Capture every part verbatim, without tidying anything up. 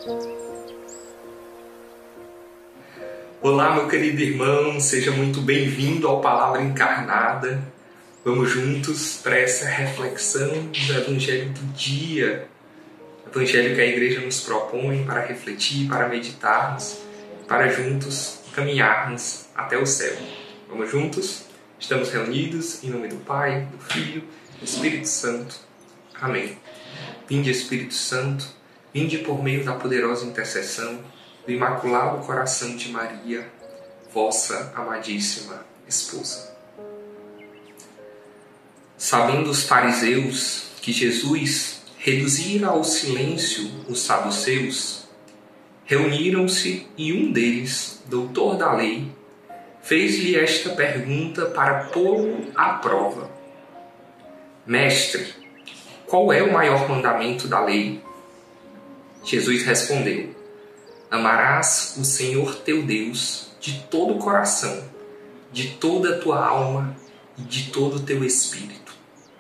Olá, meu querido irmão, seja muito bem-vindo ao Palavra Encarnada. Vamos juntos para essa reflexão do Evangelho do dia. Evangelho que a Igreja nos propõe para refletir, para meditarmos, para juntos caminharmos até o céu. Vamos juntos? Estamos reunidos em nome do Pai, do Filho e do Espírito Santo. Amém. Vinde, Espírito Santo, vinde por meio da poderosa intercessão do Imaculado Coração de Maria, vossa amadíssima esposa. Sabendo os fariseus que Jesus reduzira ao silêncio os saduceus, reuniram-se e um deles, doutor da lei, fez-lhe esta pergunta para pô-lo à prova. Mestre, qual é o maior mandamento da lei? Jesus respondeu: Amarás o Senhor teu Deus de todo o coração, de toda a tua alma e de todo o teu espírito.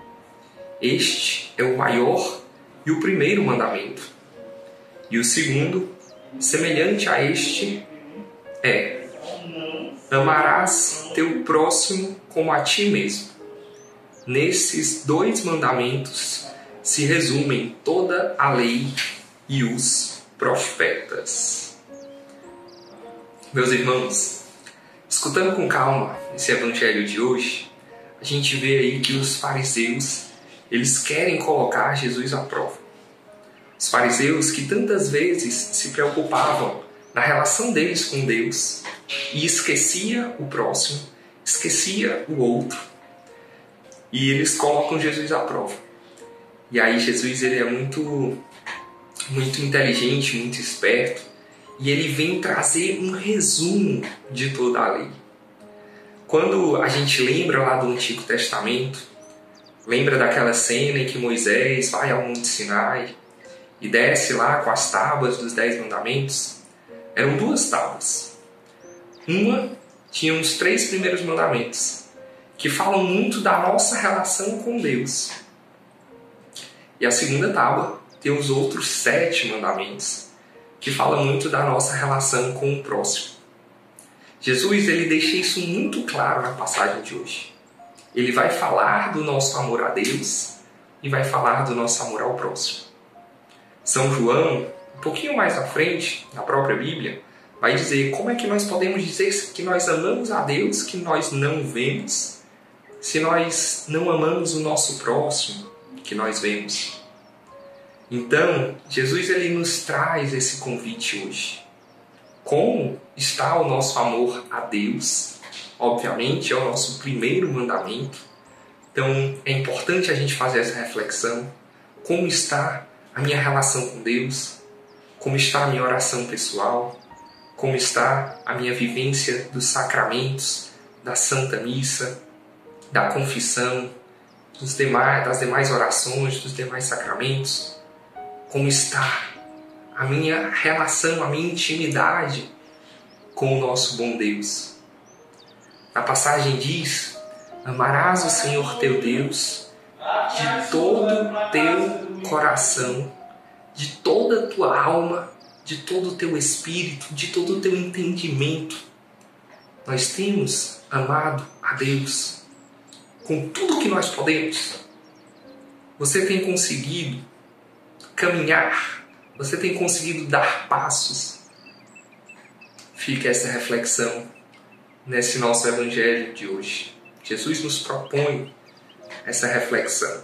Este é o maior e o primeiro mandamento. E o segundo, semelhante a este, é: amarás teu próximo como a ti mesmo. Nesses dois mandamentos se resumem toda a lei e os profetas. Meus irmãos, escutando com calma esse evangelho de hoje, a gente vê aí que os fariseus, eles querem colocar Jesus à prova. Os fariseus que tantas vezes se preocupavam na relação deles com Deus e esquecia o próximo, esquecia o outro. E eles colocam Jesus à prova. E aí Jesus, ele é muito muito inteligente, muito esperto, e ele vem trazer um resumo de toda a lei. Quando a gente lembra lá do Antigo Testamento, lembra daquela cena em que Moisés vai ao Monte Sinai e desce lá com as tábuas dos Dez Mandamentos, eram duas tábuas. Uma tinha os três primeiros mandamentos, que falam muito da nossa relação com Deus. E a segunda tábua tem os outros sete mandamentos, que falam muito da nossa relação com o próximo. Jesus, ele deixa isso muito claro na passagem de hoje. Ele vai falar do nosso amor a Deus e vai falar do nosso amor ao próximo. São João, um pouquinho mais à frente, na própria Bíblia, vai dizer como é que nós podemos dizer que nós amamos a Deus que nós não vemos, se nós não amamos o nosso próximo que nós vemos. Então, Jesus, ele nos traz esse convite hoje. Como está o nosso amor a Deus? Obviamente, é o nosso primeiro mandamento. Então, é importante a gente fazer essa reflexão. Como está a minha relação com Deus? Como está a minha oração pessoal? Como está a minha vivência dos sacramentos, da Santa Missa, da confissão, dos demais, das demais orações, dos demais sacramentos? Como está a minha relação, a minha intimidade com o nosso bom Deus? A passagem diz: amarás o Senhor teu Deus de todo o teu coração, de toda a tua alma, de todo o teu espírito, de todo o teu entendimento. Nós temos amado a Deus com tudo que nós podemos. Você tem conseguido caminhar? Você tem conseguido dar passos? Fica essa reflexão nesse nosso evangelho de hoje. Jesus nos propõe essa reflexão.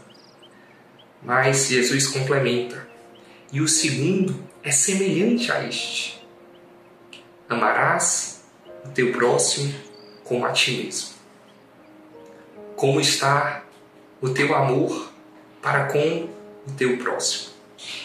Mas Jesus complementa. E o segundo é semelhante a este: amarás o teu próximo como a ti mesmo. Como está o teu amor para com o teu próximo?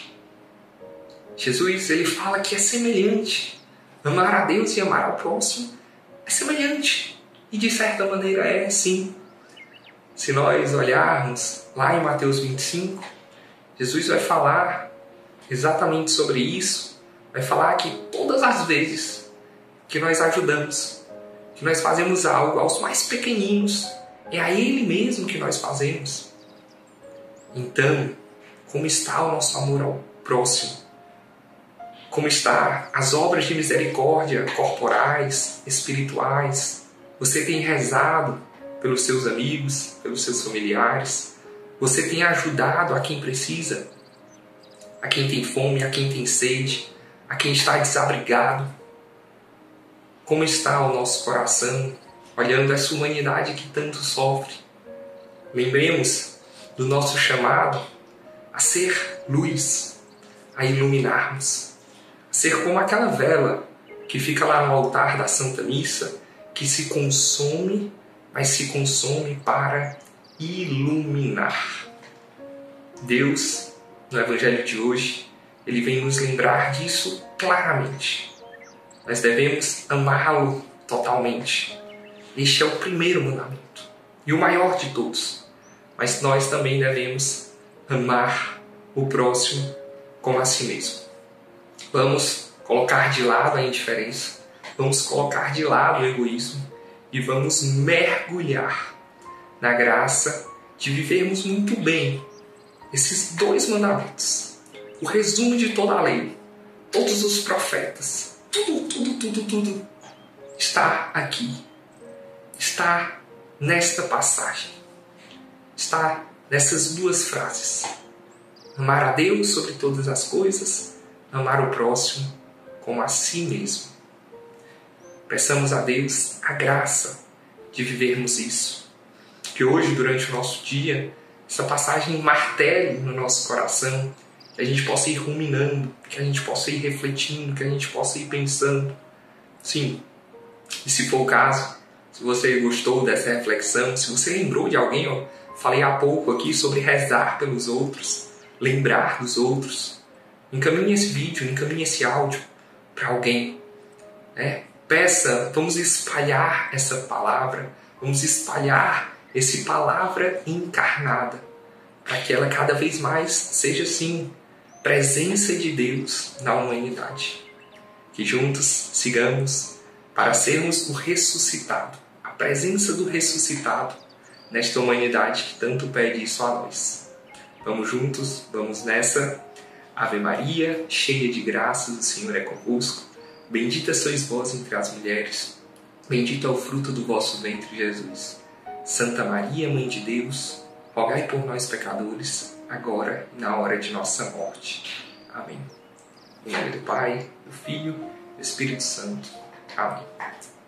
Jesus, ele fala que é semelhante. Amar a Deus e amar ao próximo é semelhante. E de certa maneira é sim. Se nós olharmos lá em Mateus vinte e cinco, Jesus vai falar exatamente sobre isso. Vai falar que todas as vezes que nós ajudamos, que nós fazemos algo aos mais pequeninos, é a Ele mesmo que nós fazemos. Então, como está o nosso amor ao próximo? Como está as obras de misericórdia corporais, espirituais? Você tem rezado pelos seus amigos, pelos seus familiares? Você tem ajudado a quem precisa? A quem tem fome, a quem tem sede, a quem está desabrigado? Como está o nosso coração olhando essa humanidade que tanto sofre? Lembremos do nosso chamado a ser luz, a iluminarmos, a ser como aquela vela que fica lá no altar da Santa Missa, que se consome, mas se consome para iluminar. Deus, no Evangelho de hoje, ele vem nos lembrar disso claramente. Nós devemos amá-lo totalmente. Este é o primeiro mandamento e o maior de todos. Mas nós também devemos amar o próximo como a si mesmo. Vamos colocar de lado a indiferença, vamos colocar de lado o egoísmo e vamos mergulhar na graça de vivermos muito bem esses dois mandamentos. O resumo de toda a lei, todos os profetas, tudo, tudo, tudo, tudo está aqui. Está nesta passagem. Está nessas duas frases. Amar a Deus sobre todas as coisas, amar o próximo como a si mesmo. Peçamos a Deus a graça de vivermos isso. Que hoje, durante o nosso dia, essa passagem martele no nosso coração, que a gente possa ir ruminando, que a gente possa ir refletindo, que a gente possa ir pensando. Sim, e se for o caso, se você gostou dessa reflexão, se você lembrou de alguém, ó, falei há pouco aqui sobre rezar pelos outros, lembrar dos outros, encaminhe esse vídeo, encaminhe esse áudio para alguém. Né? Peça, vamos espalhar essa palavra, vamos espalhar essa palavra encarnada, para que ela cada vez mais seja, sim, presença de Deus na humanidade. Que juntos sigamos para sermos o ressuscitado, a presença do ressuscitado nesta humanidade que tanto pede isso a nós. Vamos juntos, vamos nessa. Ave Maria, cheia de graças, o Senhor é convosco. Bendita sois vós entre as mulheres, bendito é o fruto do vosso ventre, Jesus. Santa Maria, Mãe de Deus, rogai por nós pecadores, agora e na hora de nossa morte. Amém. Em nome do Pai, do Filho e do Espírito Santo. Amém.